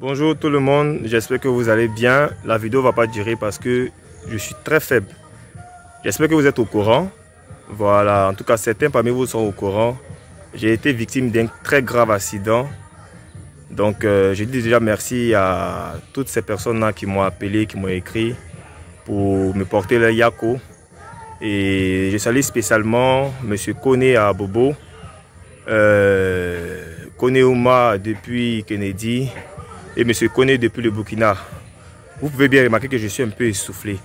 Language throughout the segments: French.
Bonjour tout le monde, j'espère que vous allez bien. La vidéo ne va pas durer parce que je suis très faible. J'espère que vous êtes au courant. Voilà, en tout cas certains parmi vous sont au courant. J'ai été victime d'un très grave accident. Donc je dis déjà merci à toutes ces personnes-là qui m'ont appelé, qui m'ont écrit pour me porter le yako. Et je salue spécialement M. Kone à Bobo, Kone Ouma depuis Kennedy et M. Kone depuis le Burkina. Vous pouvez bien remarquer que je suis un peu essoufflé.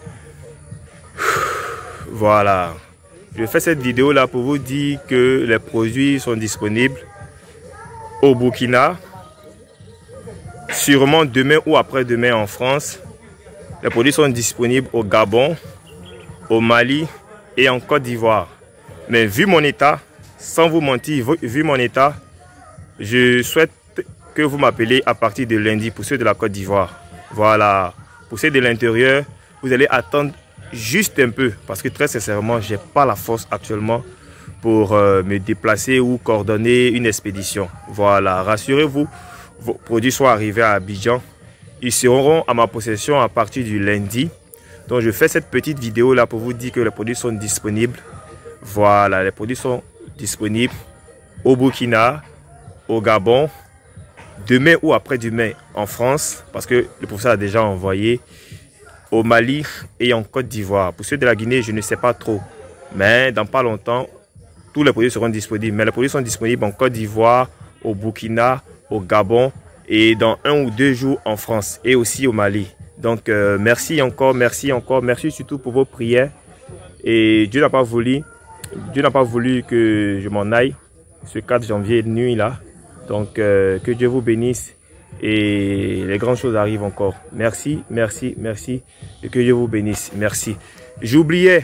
Voilà. Je fais cette vidéo là pour vous dire que les produits sont disponibles au Burkina, sûrement demain ou après-demain en France. Les produits sont disponibles au Gabon, au Mali et en Côte d'Ivoire. Mais vu mon état, sans vous mentir, vu mon état, je souhaite que vous m'appelez à partir de lundi pour ceux de la Côte d'Ivoire. Voilà. Pour ceux de l'intérieur, vous allez attendre juste un peu parce que très sincèrement, je n'ai pas la force actuellement pour me déplacer ou coordonner une expédition. Voilà. Rassurez-vous, vos produits sont arrivés à Abidjan. Ils seront à ma possession à partir du lundi. Donc je fais cette petite vidéo là pour vous dire que les produits sont disponibles. Voilà, les produits sont disponibles au Burkina, au Gabon, demain ou après-demain en France, parce que le professeur a déjà envoyé, au Mali et en Côte d'Ivoire. Pour ceux de la Guinée, je ne sais pas trop. Mais dans pas longtemps, tous les produits seront disponibles. Mais les produits sont disponibles en Côte d'Ivoire, au Burkina, au Gabon et dans 1 ou 2 jours en France et aussi au Mali. Donc merci encore, merci surtout pour vos prières. Et Dieu n'a pas voulu que je m'en aille ce 4 janvier nuit là. Donc que Dieu vous bénisse et les grandes choses arrivent encore. Merci et que Dieu vous bénisse. Merci. J'oubliais,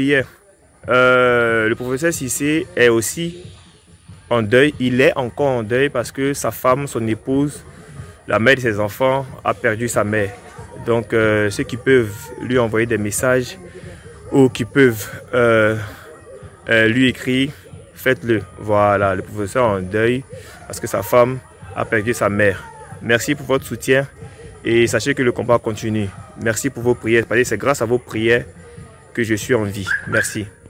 le professeur Cissé est aussi en deuil. Il est encore en deuil parce que sa femme, son épouse, la mère de ses enfants a perdu sa mère. Donc ceux qui peuvent lui envoyer des messages ou qui peuvent lui écrire, faites-le. Voilà, le professeur est en deuil parce que sa femme a perdu sa mère. Merci pour votre soutien et sachez que le combat continue. Merci pour vos prières, parce que c'est grâce à vos prières que je suis en vie. Merci.